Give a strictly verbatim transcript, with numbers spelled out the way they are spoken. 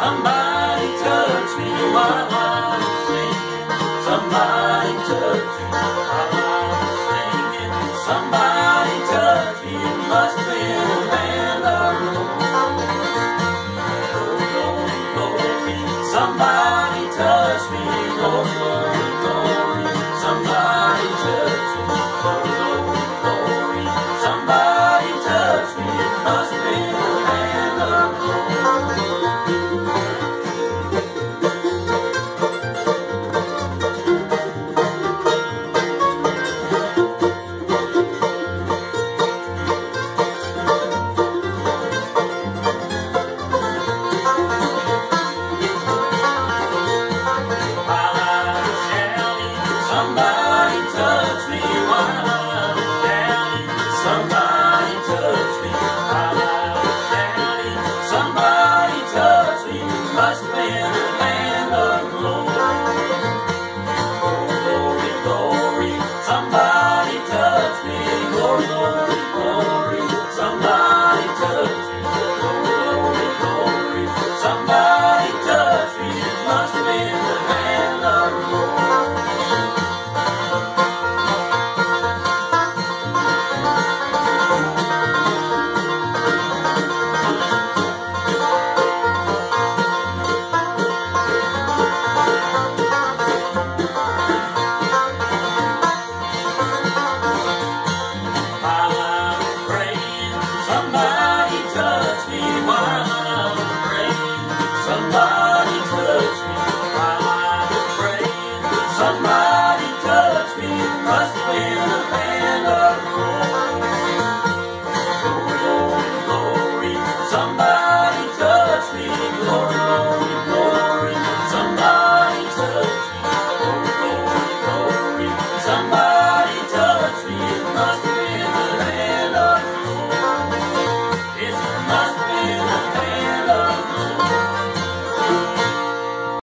Somebody touch me while I'm singing. Somebody touch me while I'm singing. Somebody touch me, it must have been the hand of the Lord. Glory, glory, somebody touch me, glory, glory, glory. Somebody touch me, glory, glory, glory. Somebody touch me, it must have been the hand of the Lord. Somebody touch me while I was shouting. Somebody touch me while I was shouting. Somebody touch me, must have been the hand of the Lord. Glory, glory, somebody touch me. Glory, glory, glory, somebody touch me. Glory, glory, somebody touch me. It must have been the hand of the Lord. Somebody touch me while I was praying. Somebody touch me while I was praying. Somebody touch me, must have been the hand of